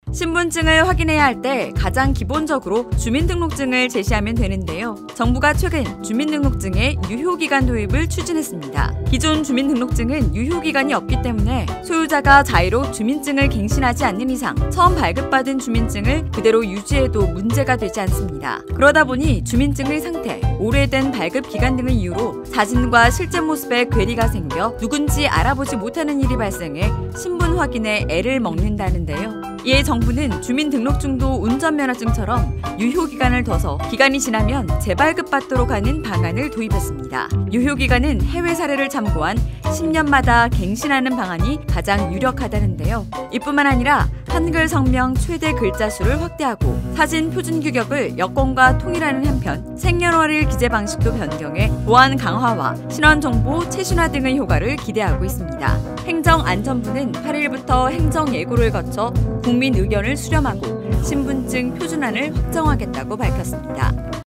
신분증을 확인해야 할 때 가장 기본적으로 주민등록증을 제시하면 되는데요. 정부가 최근 주민등록증의 유효기간 도입을 추진했습니다. 기존 주민등록증은 유효기간이 없기 때문에 소유자가 자의로 주민증을 갱신하지 않는 이상 처음 발급받은 주민증을 그대로 유지해도 문제가 되지 않습니다. 그러다 보니 주민증의 상태, 오래된 발급 기간 등을 이유로 사진과 실제 모습에 괴리가 생겨 누군지 알아보지 못하는 일이 발생해 신분 확인에 애를 먹는다는데요. 이에 정부는 주민등록증도 운전면허증처럼 유효기간을 둬서 기간이 지나면 재발급받도록 하는 방안을 도입했습니다. 유효기간은 해외 사례를 참고한 10년마다 갱신하는 방안이 가장 유력하다는데요. 이뿐만 아니라 한글 성명 최대 글자 수를 확대하고 사진 표준 규격을 여권과 통일하는 한편 생년월일 기재 방식도 변경해 보안 강화와 신원 정보 최신화 등의 효과를 기대하고 있습니다. 행정안전부는 8일부터 행정예고를 거쳐 국민 의견을 수렴하고 신분증 표준안을 확정하겠다고 밝혔습니다.